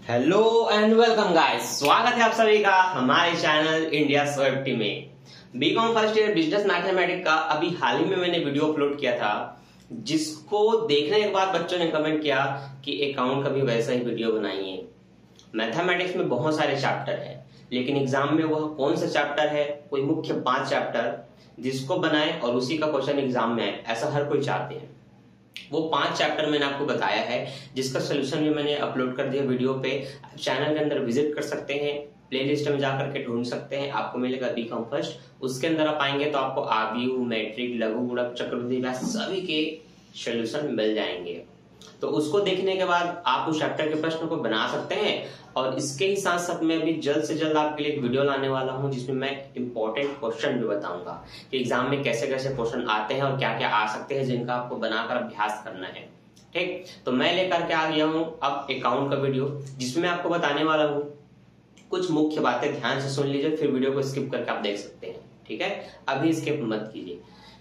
Hello and welcome guys, स्वागत है आप सभी का हमारे चैनल इंडिया सेफ्टी में। BCom first year business mathematics का अभी हाल ही में मैंने वीडियो अपलोड किया था, जिसको देखने के बाद बच्चों ने कमेंट किया कि अकाउंट का भी वैसा ही वीडियो बनाइए। मैथमेटिक्स में बहुत सारे चैप्टर है, लेकिन एग्जाम में वह कौन सा चैप्टर है, कोई मुख्य 5 चैप्टर जिसको बनाए और उसी का क्वेश्चन एग्जाम में आए, ऐसा हर कोई चाहते हैं। वो 5 चैप्टर मैंने आपको बताया है, जिसका सोल्यूशन भी मैंने अपलोड कर दिया वीडियो पे। आप चैनल के अंदर विजिट कर सकते हैं, प्लेलिस्ट में जाकर के ढूंढ सकते हैं, आपको मिलेगा बीकॉम फर्स्ट। उसके अंदर आप आएंगे तो आपको आव्यूह, मैट्रिक, लघु गुणक, चक्रवृद्धि व्यास सभी के सोल्यूशन मिल जाएंगे। तो उसको देखने के बाद आप उस चैप्टर के प्रश्न को बना सकते हैं। और इसके ही साथ साथ मैं अभी जल्द से जल्द आपके लिए एक वीडियो लाने वाला हूं, जिसमें मैं इंपॉर्टेंट क्वेश्चन भी बताऊंगा कि एग्जाम में कैसे कैसे क्वेश्चन आते हैं और क्या क्या आ सकते हैं, जिनका आपको बनाकर अभ्यास करना है। ठीक, तो मैं लेकर के आ गया हूं अब अकाउंट का वीडियो, जिसमें आपको बताने वाला हूं कुछ मुख्य बातें। ध्यान से सुन लीजिए, फिर वीडियो को स्किप करके आप देख सकते हैं। ठीक है, अभी स्किप मत कीजिए।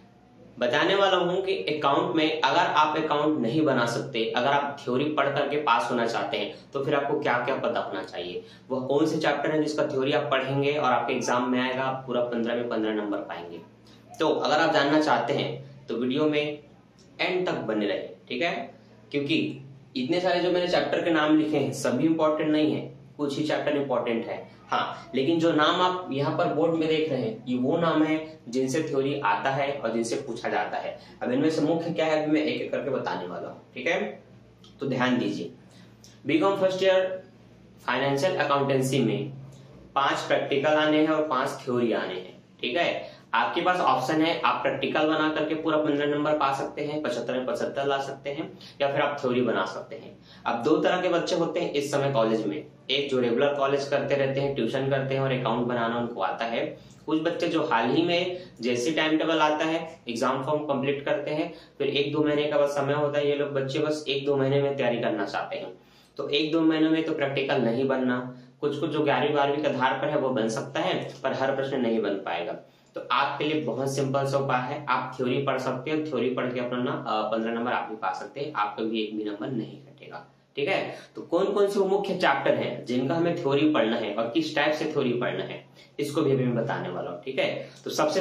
बताने वाला हूं कि अकाउंट में अगर आप अकाउंट नहीं बना सकते, अगर आप थ्योरी पढ़ करके पास होना चाहते हैं, तो फिर आपको क्या क्या पता होना चाहिए। वह कौन से चैप्टर है जिसका थ्योरी आप पढ़ेंगे और आपके एग्जाम में आएगा, आप पूरा 15 में 15 नंबर पाएंगे। तो अगर आप जानना चाहते हैं तो वीडियो में एंड तक बने रहे। ठीक है, क्योंकि इतने सारे जो मैंने चैप्टर के नाम लिखे हैं सभी इंपॉर्टेंट नहीं है, कुछ ही चैप्टर इंपॉर्टेंट है। हाँ, लेकिन जो नाम आप यहाँ पर बोर्ड में देख रहे हैं, ये वो नाम है जिनसे थ्योरी आता है और जिनसे पूछा जाता है। अब इनमें से मुख्य क्या है, मैं एक एक करके बताने वाला हूँ। ठीक है, तो ध्यान दीजिए। BCom first year financial accountancy में 5 प्रैक्टिकल आने हैं और 5 थ्योरी आने हैं। ठीक है, आपके पास ऑप्शन है, आप प्रैक्टिकल बना करके पूरा 15 नंबर पा सकते हैं, 75 में 75 ला सकते हैं, या फिर आप थ्योरी बना सकते हैं। अब 2 तरह के बच्चे होते हैं इस समय कॉलेज में, एक जो रेगुलर कॉलेज करते रहते हैं, ट्यूशन करते हैं और अकाउंट बनाना उनको आता है। कुछ बच्चे जो हाल ही में जैसे टाइम टेबल आता है एग्जाम फॉर्म कंप्लीट करते हैं, फिर 1-2 महीने का बस समय होता है, ये लोग बच्चे बस 1-2 महीने में तैयारी करना चाहते हैं। तो 1-2 महीने में तो प्रैक्टिकल नहीं बनना, कुछ कुछ जो 11वीं 12वीं के आधार पर है वो बन सकता है, पर हर प्रश्न नहीं बन पाएगा। तो आपके लिए बहुत सिंपल सा उपाय है, आप थ्योरी पढ़ सकते हो, थ्योरी पढ़ के अपना 15 नंबर आप भी पा सकते हैं, आपका भी एक भी नंबर नहीं कटेगा। ठीक है, तो कौन कौन से वो मुख्य चैप्टर हैं जिनका हमें थ्योरी पढ़ना है और किस टाइप से थ्योरी पढ़ना है, इसको भी अभी मैं बताने वाला हूँ। ठीक है, तो सबसे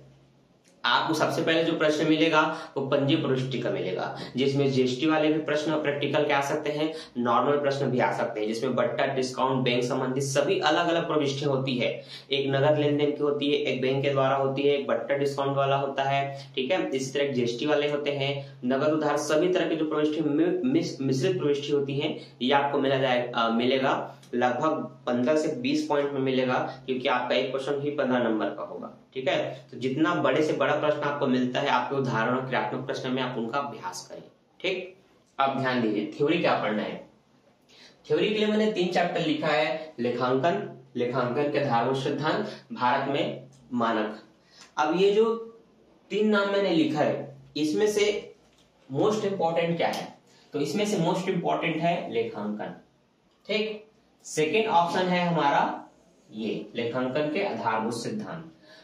पहले जो प्रश्न मिलेगा वो पंजी प्रविष्टि का मिलेगा, जिसमें जीएसटी वाले भी प्रश्न प्रैक्टिकल के आ सकते हैं, नॉर्मल प्रश्न भी आ सकते हैं, जिसमें बट्टा, डिस्काउंट, बैंक संबंधित सभी अलग अलग प्रविष्टि होती है। एक नगद लेन देन की होती है, एक बैंक के द्वारा होती है, एक बट्टा डिस्काउंट वाला होता है। ठीक है, इसी तरह जीएसटी वाले होते हैं, नगद उधार, सभी तरह की जो प्रविष्टि मिश्रित प्रविष्टि होती है, ये आपको मिलेगा लगभग 15 से 20 पॉइंट में मिलेगा, क्योंकि आपका एक क्वेश्चन ही 15 नंबर का होगा। ठीक है, तो जितना बड़े से बड़ा प्रश्न आपको मिलता है, आपके उदाहरण और क्रियात्मक प्रश्न में आप उनका अभ्यास करें। ठीक, अब ध्यान दीजिए थ्योरी क्या पढ़ना है। थ्योरी के लिए मैंने 3 चैप्टर लिखा है, लेखांकन के आधारभूत सिद्धांत, भारत में मानक। अब ये जो 3 नाम मैंने लिखा है, इसमें से मोस्ट इंपॉर्टेंट क्या है, तो इसमें से मोस्ट इंपॉर्टेंट है लेखांकन। ठीक, सेकेंड ऑप्शन है हमारा ये लेखांकन के आधारभूत सिद्धांत।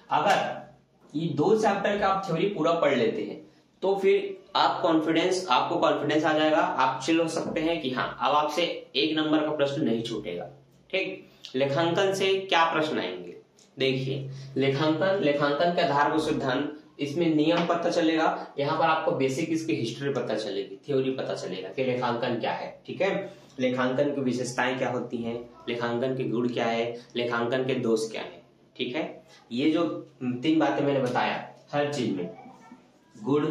अगर ये 2 चैप्टर का आप थ्योरी पूरा पढ़ लेते हैं, तो फिर आपको कॉन्फिडेंस आ जाएगा, आप चिल हो सकते हैं कि हाँ अब आपसे 1 नंबर का प्रश्न नहीं छूटेगा। ठीक, लेखांकन से क्या प्रश्न आएंगे, देखिए लेखांकन के आधारभूत सिद्धांत, इसमें नियम पता चलेगा, यहाँ पर आपको बेसिक इसकी हिस्ट्री पता चलेगी, थ्योरी पता चलेगा कि लेखांकन क्या है। ठीक है, लेखांकन की विशेषताएं क्या होती हैं, लेखांकन के गुण क्या है, लेखांकन के दोष क्या है। ठीक है, ये जो 3 बातें मैंने बताया, हर चीज में गुण,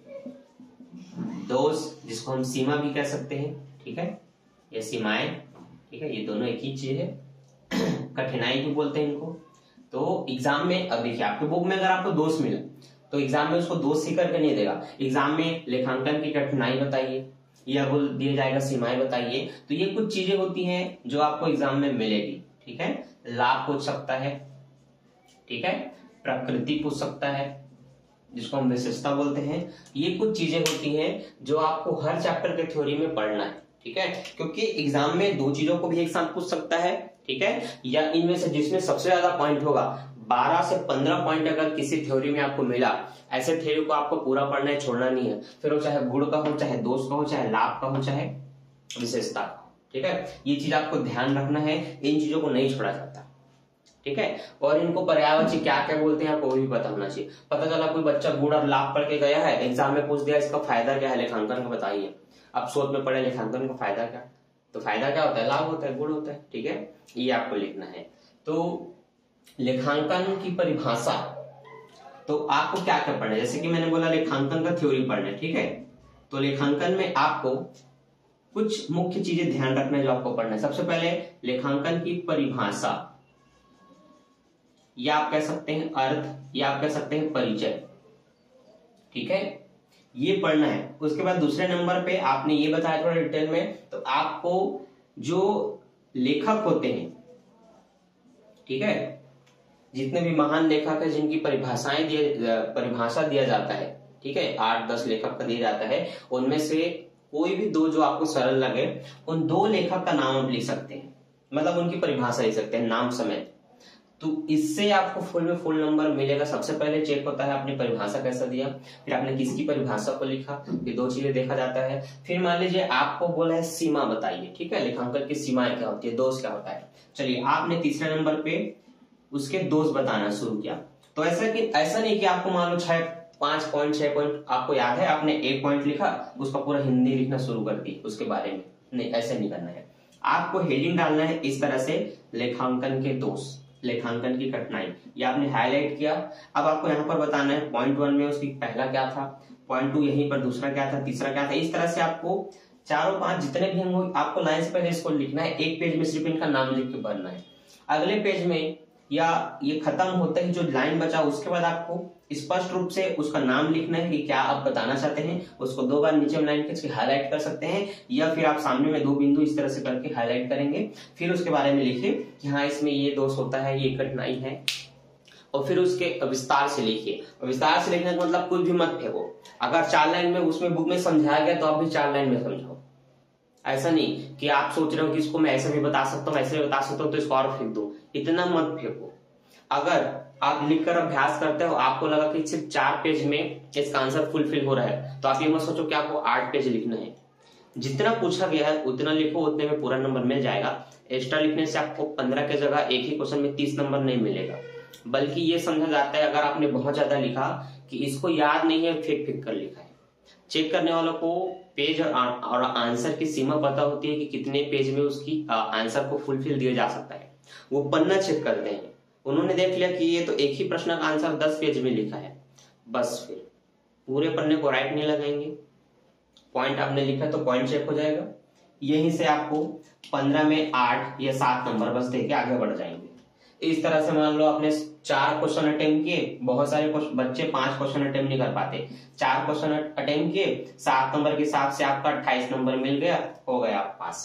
दोष, जिसको हम सीमा भी कह सकते हैं। ठीक है, ये सीमाएं, ठीक है, ये दोनों एक ही चीज है। कठिनाई भी बोलते हैं इनको। तो एग्जाम में अब देखिए, आपके बुक में अगर आपको दोष मिला तो एग्जाम में उसको दोष ही करके नहीं देगा, एग्जाम में लेखांकन की कठिनाई बताइए या बोल दिया जाएगा सीमाएं बताइए। तो ये कुछ चीजें होती हैं जो आपको एग्जाम में मिलेगी। ठीक है, लाभ पूछ सकता है, ठीक है, प्रकृति पूछ सकता है, जिसको हम विशेषता बोलते हैं। ये कुछ चीजें होती हैं जो आपको हर चैप्टर के थ्योरी में पढ़ना है। ठीक है, क्योंकि एग्जाम में 2 चीजों को भी एक साथ पूछ सकता है। ठीक है, या इनमें से जिसमें सबसे ज्यादा पॉइंट होगा, 12 से 15 पॉइंट अगर किसी थ्योरी में आपको मिला, ऐसे थ्योरी को आपको पूरा पढ़ना है, छोड़ना नहीं है। फिर वो चाहे गुण का हो, चाहे दोष का हो, चाहे लाभ का हो, चाहे विशेषता का हो। ठीक है, ये चीज आपको ध्यान रखना है, इन चीजों को नहीं छोड़ा जाता। ठीक है, और इनको पर्यायवाची क्या क्या बोलते हैं आपको भी पता होना चाहिए। पता चला कोई बच्चा गुण और लाभ पढ़ के गया है, एग्जाम में पूछ दिया इसका फायदा क्या है लेखांकन का बताइए, अब शोध में पढ़े लेखांकन का फायदा क्या, तो फायदा क्या होता है, लाभ होता है, गुण होता है। ठीक है, ये आपको लिखना है। तो लेखांकन की परिभाषा, तो आपको क्या क्या पढ़ना है, जैसे कि मैंने बोला लेखांकन का थ्योरी पढ़ना है। ठीक है, तो लेखांकन में आपको कुछ मुख्य चीजें ध्यान रखना है जो आपको पढ़ना है। सबसे पहले लेखांकन की परिभाषा, या आप कह सकते हैं अर्थ, या आप कह सकते हैं परिचय। ठीक है, ये पढ़ना है। उसके बाद दूसरे नंबर पे आपने ये बताया थोड़ा डिटेल में, तो आपको जो लेखक होते हैं, ठीक है, जितने भी महान लेखक है जिनकी परिभाषा दिया जाता है, ठीक है, 8-10 लेखक का दिया जाता है, उनमें से कोई भी दो जो आपको सरल लगे, उन दो लेखक का नाम आप लिख सकते हैं, मतलब उनकी परिभाषा लिख सकते हैं नाम समेत। तो इससे आपको फुल में फुल नंबर मिलेगा। सबसे पहले चेक होता है आपने परिभाषा कैसा दिया, फिर आपने किसकी परिभाषा को लिखा, ये दो चीजें देखा जाता है। फिर मान लीजिए आपको बोला है सीमा बताइए, ठीक है, लेखांकन की सीमाएं क्या होती है, दोष क्या होता है। चलिए, आपने तीसरे नंबर पे उसके दोष बताना शुरू किया। तो ऐसा नहीं कि आपको मान लो 5 पॉइंट 6 पॉइंट आपको याद है, आपने 1 पॉइंट लिखा, उसका पूरा हिंदी लिखना शुरू कर दी उसके बारे में, नहीं, ऐसे नहीं करना है। आपको हेडिंग डालना है इस तरह से, लेखांकन के दोष, लेखांकन की कठिनाई, ये आपने हाईलाइट किया। अब आपको यहाँ पर बताना है पॉइंट 1 में उसकी पहला क्या था, पॉइंट 2 यहीं पर दूसरा क्या था, तीसरा क्या था। इस तरह से आपको 4-5 जितने भी होंगे आपको लाइन से पहले इसको लिखना है, एक पेज में सिर्फ इनका नाम लिख के भरना है। अगले पेज में या ये खत्म होता है जो लाइन बचा, उसके बाद आपको स्पष्ट रूप से उसका नाम लिखना है कि क्या आप बताना चाहते हैं। उसको 2 बार नीचे लाइन खींच के हाईलाइट कर सकते हैं, या फिर आप सामने में 2 बिंदु इस तरह से करके हाईलाइट करेंगे। फिर उसके बारे में लिखिए कि हाँ इसमें ये दोष होता है, ये कठिनाई है, और फिर उसके विस्तार से लिखिए। विस्तार से लिखने का मतलब कुछ भी मत फेंको। अगर 4 लाइन में उसमें बुक में समझाया गया तो आप भी 4 लाइन में समझाओ। ऐसा नहीं कि आप सोच रहे हो कि इसको मैं ऐसे भी बता सकता हूँ, ऐसे भी बता सकता हूँ, तो इसको और फेंक दो, इतना मत फेंको। अगर आप लिखकर अभ्यास करते हो, आपको लगा कि सिर्फ 4 पेज में इसका आंसर फुलफिल हो रहा है, तो आप ये मत सोचो कि आपको 8 पेज लिखना है। जितना पूछा गया है उतना लिखो, उतने में पूरा नंबर मिल जाएगा। एक्स्ट्रा लिखने से आपको 15 के जगह एक ही क्वेश्चन में 30 नंबर नहीं मिलेगा, बल्कि ये समझा जाता है अगर आपने बहुत ज्यादा लिखा कि इसको याद नहीं है, फेंक फेंक कर लिखा है। चेक करने वालों को पेज और आंसर की सीमा पता होती है कि कितने पेज में उसकी आंसर को फुलफिल दिया जा सकता है। वो पन्ना चेक करते हैं, उन्होंने देख लिया कि ये तो एक ही प्रश्न का आंसर 10 पेज में लिखा है, बस फिर पूरे पन्ने को राइट नहीं लगाएंगे। पॉइंट आपने लिखा तो पॉइंट चेक हो जाएगा। यहीं से आपको 15 में 8 या 7 नंबर बस देके आगे बढ़ जाएंगे। इस तरह से मान लो आपने 4 क्वेश्चन अटेम्प्ट किए, बहुत सारे बच्चे 5 क्वेश्चन अटेम्प्ट नहीं कर पाते, 4 क्वेश्चन अटेम्प्ट किए, 7 नंबर के हिसाब से आपका 28 नंबर मिल गया, हो गया आप पास।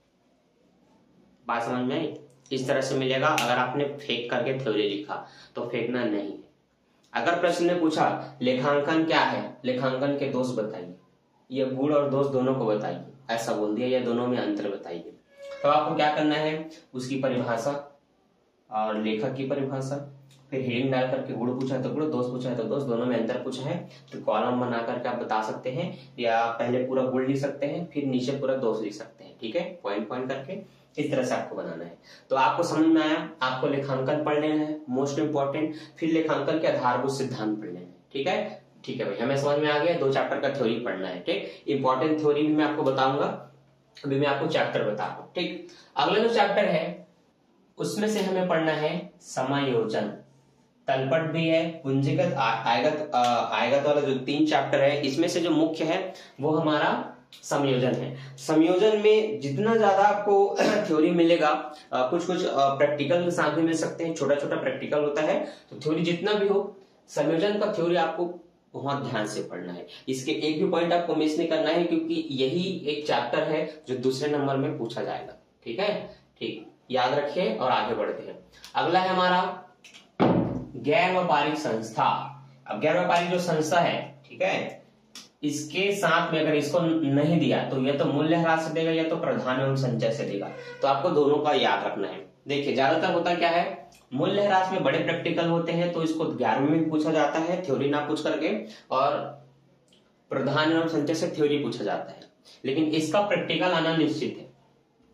बात समझ में आई? इस तरह से मिलेगा अगर आपने फेंक करके थ्योरी लिखा, तो फेंकना नहीं है। अगर प्रश्न ने पूछा लेखांकन क्या है, लेखांकन के दोष बताइए, ये गुण और दोष दोनों को बताइए, ऐसा बोल दिया, या दोनों में अंतर बताइए, तो आपको क्या करना है, उसकी परिभाषा और लेखक की परिभाषा, फिर हेडिंग डाल करके गुण पूछा है तो गुण, दोष पूछा है तो दोष, दोनों में अंतर पूछा है तो कॉलम बना करके आप बता सकते हैं, या पहले पूरा गुण लिख सकते हैं फिर नीचे पूरा दोष लिख सकते हैं। ठीक है, पॉइंट पॉइंट करके इस तरह से आपको बनाना है। तो आपको समझ में आया, आपको लेखांकन पढ़ लेना है मोस्ट इंपॉर्टेंट, फिर लेखांकन के आधारभूत सिद्धांत पढ़ लेना है। ठीक है, ठीक है भाई, हमें समझ में आ गया। 2 चैप्टर का थ्योरी पढ़ना है। ठीक, इंपॉर्टेंट थ्योरी भी मैं आपको बताऊंगा, अभी मैं आपको चैप्टर बता रहा हूँ। ठीक, अगला जो चैप्टर है उसमें से हमें पढ़ना है समायोजन। तलपट भी है, पूंजीगत, आयगत वाला जो 3 चैप्टर है, इसमें से जो मुख्य है वो हमारा संयोजन है। संयोजन में जितना ज्यादा आपको थ्योरी मिलेगा, कुछ प्रैक्टिकल के साथ भी मिल सकते हैं, छोटा छोटा प्रैक्टिकल होता है, तो थ्योरी जितना भी हो, संयोजन का थ्योरी आपको बहुत ध्यान से पढ़ना है। इसके एक भी पॉइंट आपको मिस नहीं करना है, क्योंकि यही एक चैप्टर है जो दूसरे नंबर में पूछा जाएगा। ठीक है, ठीक, याद रखिए और आगे बढ़ते हैं। अगला है हमारा गैर व्यापारिक संस्था। अब गैर व्यापारिक जो संस्था है, ठीक है, इसके साथ में अगर इसको नहीं दिया तो या तो मूल्यह्रास से देगा या तो प्रधान एवं संचय से देगा, तो आपको दोनों का याद रखना है। देखिए, ज्यादातर होता क्या है, मूल्यह्रास में बड़े प्रैक्टिकल होते हैं तो इसको 11वीं में पूछा जाता है थ्योरी ना पूछ करके, और प्रधान एवं संचय से थ्योरी पूछा जाता है, लेकिन इसका प्रैक्टिकल आना निश्चित है।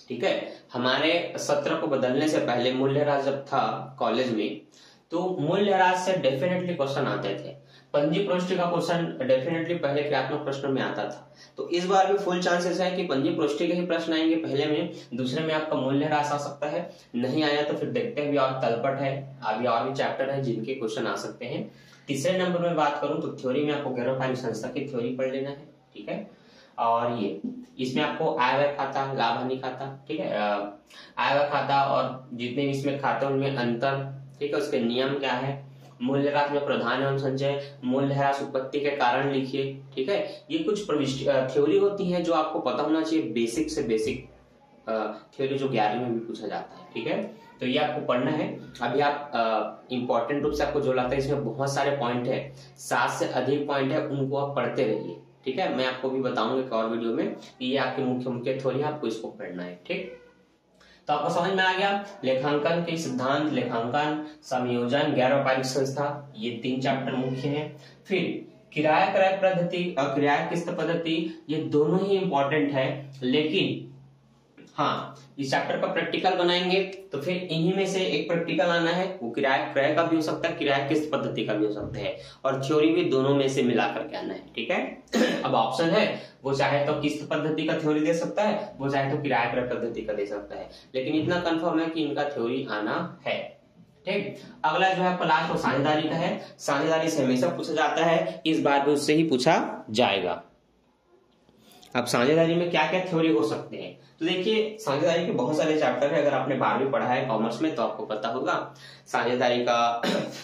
ठीक है, हमारे सत्र को बदलने से पहले मूल्यह्रास जब था कॉलेज में, तो मूल्यह्रास से डेफिनेटली क्वेश्चन आते थे। पंजीप्रोष्टि का क्वेश्चन डेफिनेटली पहले क्रियात्मक प्रश्न में आता था। तो इस बार भी फुल चांसेस है कि पंजीप्रोष्टि के ही प्रश्न आएंगे पहले में, दूसरे में आपका मूल्यह्रास आ सकता है। नहीं आया तो फिर देखते हैं, अभी और तलपट है, अभी और भी चैप्टर है जिनके क्वेश्चन आ सकते हैं। तीसरे नंबर में बात करूं तो थ्योरी में आपको गैरपालिक संस्था की थ्योरी पढ़ लेना है, ठीक है। और ये इसमें आपको आय व्यय खाता, लाभ हानि खाता, ठीक है, आय व्यय खाता और जितने भी इसमें खाते उनमें अंतर, ठीक है, उसके नियम क्या है, मूल्यह्रास में प्रधान एवं संचय, मूल्यह्रास उत्पत्ति के कारण लिखिए, ठीक है। ये कुछ थ्योरी होती है जो आपको पता होना चाहिए, बेसिक से बेसिक थ्योरी जो 11वीं में भी पूछा जाता है, ठीक है। तो ये आपको पढ़ना है। अभी आप इंपॉर्टेंट रूप से आपको जो लगता है इसमें बहुत सारे पॉइंट है, 7 से अधिक पॉइंट है, उनको आप पढ़ते रहिए, ठीक है। मैं आपको भी बताऊंगा एक और वीडियो में कि ये आपके मुख्य मुख्य थ्योरी है, आपको इसको पढ़ना है, ठीक। तो आपको समझ में आ गया लेखांकन के सिद्धांत, लेखांकन, समायोजन, गैर-व्यापारिक संस्था, ये 3 चैप्टर मुख्य हैं। फिर किराया क्रय पद्धति और किराया किस्त पद्धति, ये दोनों ही इंपॉर्टेंट है, लेकिन हाँ, इस चैप्टर का प्रैक्टिकल बनाएंगे तो फिर इन्हीं में से एक प्रैक्टिकल आना है, वो किराया क्रय का भी हो सकता है, किराया किस्त पद्धति का भी हो सकता है, और थ्योरी भी दोनों में से मिला करके आना है, ठीक है। अब ऑप्शन है, वो चाहे तो किस्त पद्धति का थ्योरी दे सकता है, वो चाहे तो किराया क्रय पद्धति का दे सकता है, लेकिन इतना कंफर्म है कि इनका थ्योरी आना है, ठीक। अगला जो है आपका लास्ट वो साझेदारी का है। साझेदारी से हमेशा पूछा जाता है, इस बार भी उससे ही पूछा जाएगा। अब साझेदारी में क्या क्या थ्योरी हो सकते हैं, तो देखिए साझेदारी के बहुत सारे चैप्टर है। अगर आपने 12वीं पढ़ा है कॉमर्स में तो आपको पता होगा साझेदारी का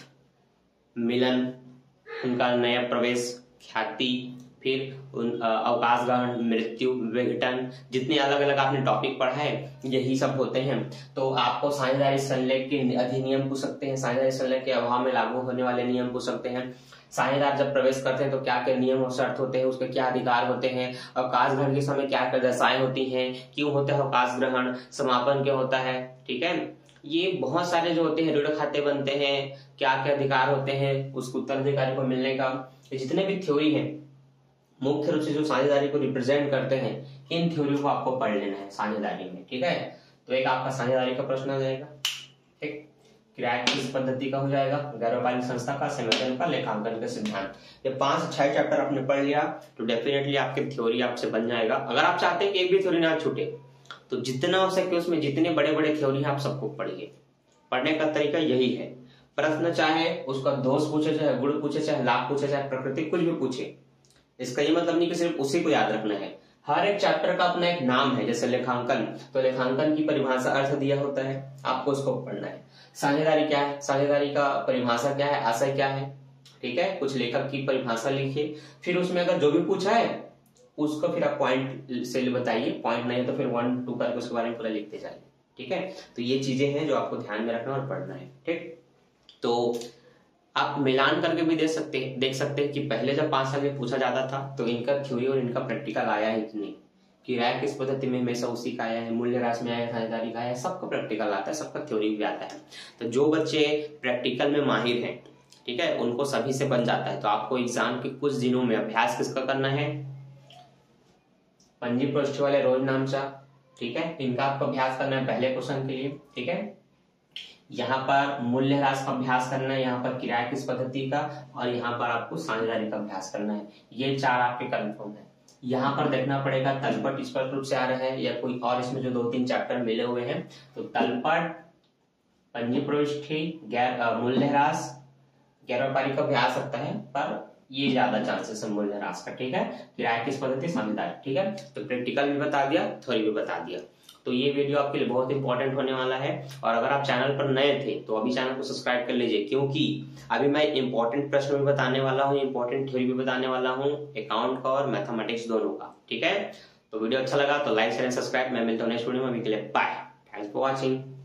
मिलन, उनका नया प्रवेश, ख्याति, फिर अवकाश ग्रहण, मृत्यु, विघटन, जितने अलग अलग आपने टॉपिक पढ़ा है यही सब होते हैं। तो आपको साझेदारी संलेख के अधिनियम पूछ सकते हैं, साझेदारी संलेख के अभाव में लागू होने वाले नियम पूछ सकते हैं, साझेदार जब प्रवेश करते हैं तो क्या क्या नियम और शर्त होते हैं, उसके क्या अधिकार होते हैं, अवकाश ग्रहण के समय क्या क्या दशाएं होती हैं, क्यों होता है अवकाश ग्रहण, समापन क्या होता है, ठीक है। ये बहुत सारे जो होते हैं, ऋण खाते बनते हैं, क्या क्या अधिकार होते हैं उसको उत्तराधिकारी को मिलने का, जितने भी थ्योरी है मुख्य रूप से जो साझेदारी को रिप्रेजेंट करते हैं, इन थ्योरी को आपको पढ़ लेना है साझेदारी में, ठीक है। तो एक आपका साझेदारी का प्रश्न आ जाएगा, ठीक। किराया किस पद्धति का हो जाएगा, गैर-व्यापारिक संस्था का, संयोजन का, लेखांकन का सिद्धांत। ये 5 अच्छाई चैप्टर आपने पढ़ लिया तो डेफिनेटली आपकी थ्योरी आपसे बन जाएगा। अगर आप चाहते हैं कि एक भी थ्योरी ना छूटे तो जितना हो सके उसमें जितने बड़े बड़े थ्योरी है आप सबको पढ़िए। पढ़ने का तरीका यही है, प्रश्न चाहे उसका दोष पूछे, चाहे गुण पूछे, चाहे लाभ पूछे, चाहे प्रकृति, कुछ भी पूछे, इसका ये मतलब नहीं कि सिर्फ उसी को याद रखना है। हर एक चैप्टर का अपना एक नाम है, जैसे लेखांकन, तो लेखांकन की परिभाषा अर्थ दिया होता है, आपको उसको पढ़ना है। साझेदारी क्या है, साझेदारी का परिभाषा क्या है, आशय क्या है, ठीक है, कुछ लेखक की परिभाषा लिखिए। फिर उसमें अगर जो भी पूछा है उसको फिर आप पॉइंट से बताइए, पॉइंट नहीं तो फिर 1 2 करके उसके बारे में पूरा लिखते जाइए, ठीक है। तो ये चीजें हैं जो आपको ध्यान में रखना और पढ़ना है, ठीक। तो आप मिलान करके भी देख सकते हैं कि पहले जब 5 साल में पूछा जाता था तो इनका थ्योरी और इनका प्रैक्टिकल आया है कि नहीं, किराया किस पद्धति में हमेशा उसी का आया है, मूल्यह्रास में आया है, साझेदारी का आया है, सबका प्रैक्टिकल आता है, सबका थ्योरी भी आता है। तो जो बच्चे प्रैक्टिकल में माहिर हैं, ठीक है, उनको सभी से बन जाता है। तो आपको एग्जाम के कुछ दिनों में अभ्यास किसका करना है, पंजीप्रोष्टि वाले रोज नामचा, ठीक है, इनका आपको अभ्यास करना है पहले क्वेश्चन के लिए, ठीक है। यहाँ पर मूल्यह्रास का अभ्यास करना है, यहाँ पर किराया किस पद्धति का, और यहाँ पर आपको साझेदारी का अभ्यास करना है। ये 4 आपके कंफर्म है। यहाँ पर देखना पड़ेगा तलपट स्पष्ट रूप से आ रहा है या कोई और इसमें जो 2-3 चैप्टर मिले हुए हैं, तो तलपट, पंजीप्रोष्टि, मूल्यह्रास, गैर-व्यापारिक का भी आ सकता है, पर ये ज्यादा चांसेस है मूल्यह्रास का, ठीक है। किराया किस पद्धति, साझेदारी, ठीक है। तो प्रैक्टिकल भी बता दिया, थ्योरी भी बता दिया। तो ये वीडियो आपके लिए बहुत इंपॉर्टेंट होने वाला है। और अगर आप चैनल पर नए थे तो अभी चैनल को सब्सक्राइब कर लीजिए, क्योंकि अभी मैं इंपॉर्टेंट प्रश्न भी बताने वाला हूँ, इंपॉर्टेंट थ्योरी भी बताने वाला हूँ, अकाउंट का और मैथमेटिक्स दोनों का, ठीक है। तो वीडियो अच्छा लगा तो लाइक शेयर सब्सक्राइब। मैं मिलता हूँ नेक्स्ट वीडियो में, अभी के लिए बाय, थैंक्स फॉर वॉचिंग।